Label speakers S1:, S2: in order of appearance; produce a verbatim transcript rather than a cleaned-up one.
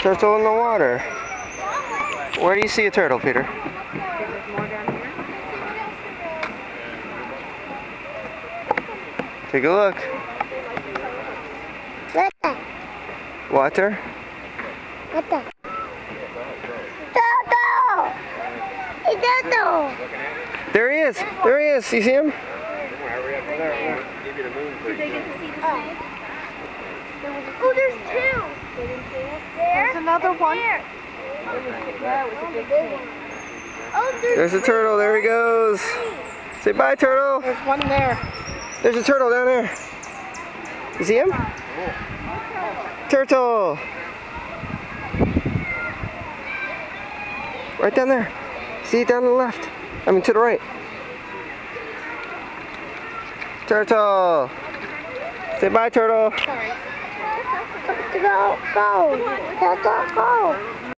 S1: Turtle in the water. Where do you see a turtle, Peter?
S2: There's more down here.
S1: Take a look. Water.
S3: Turtle! Turtle!
S1: There he is. There he is. You see him?
S2: Did they get to see the snake?
S3: Oh, there's two!
S2: There's another one.
S3: There.
S2: Yeah, it was a big snake.
S3: Oh, there's,
S1: There's a turtle. There he goes. Say bye, turtle.
S2: There's one there.
S1: There's a turtle down there. You see him? Turtle. Right down there. See it down to the left. I mean to the right. Turtle. Say bye, turtle.
S3: Go, go, go, go, go.